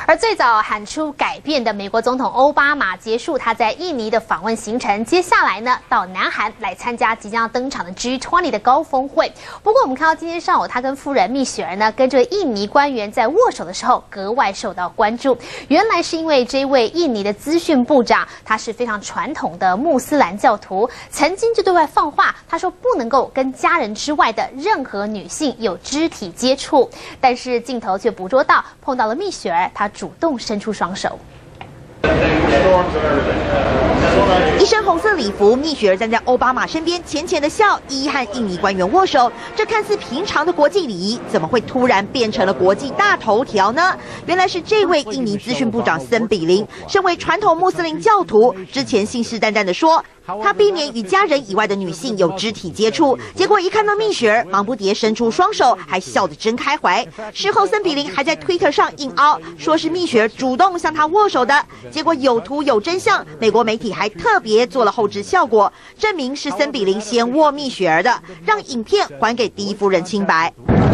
而最早喊出改变的美国总统奥巴马结束他在印尼的访问行程，接下来呢到南韩来参加即将要登场的 G20 的高峰会。不过我们看到今天上午他跟夫人蜜雪儿呢跟这位印尼官员在握手的时候格外受到关注，原来是因为这位印尼的资讯部长他是非常传统的穆斯兰教徒，曾经就对外放话，他说不能够跟家人之外的任何女性有肢体接触，但是镜头却捕捉到碰到了蜜雪儿，她主动伸出双手。 一身红色礼服，蜜雪儿站在奥巴马身边，浅浅的笑，一一和印尼官员握手。这看似平常的国际礼仪，怎么会突然变成了国际大头条呢？原来是这位印尼资讯部长森比林，身为传统穆斯林教徒，之前信誓旦旦地说，他避免与家人以外的女性有肢体接触。结果一看到蜜雪儿，忙不迭伸出双手，还笑得真开怀。事后，森比林还在推特上硬凹，说是蜜雪儿主动向他握手的。结果有图有真相，美国媒体还特别做了后置效果，证明是森比林先握蜜雪儿的，让影片还给第一夫人清白。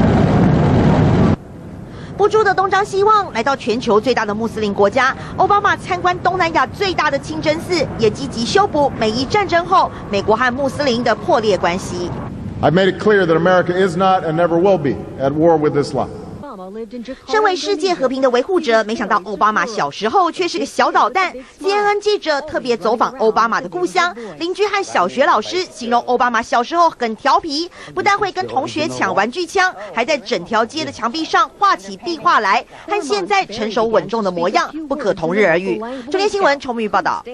不住的东张西望，来到全球最大的穆斯林国家，奥巴马参观东南亚最大的清真寺，也积极修补美伊战争后美国和穆斯林的破裂关系。 I've made it clear that America is not and never will be at war with Islam. 身为世界和平的维护者，没想到奥巴马小时候却是个小捣蛋。CNN 记者特别走访奥巴马的故乡，邻居和小学老师形容奥巴马小时候很调皮，不但会跟同学抢玩具枪，还在整条街的墙壁上画起壁画来，和现在成熟稳重的模样不可同日而语。中天新闻崇明宇报道。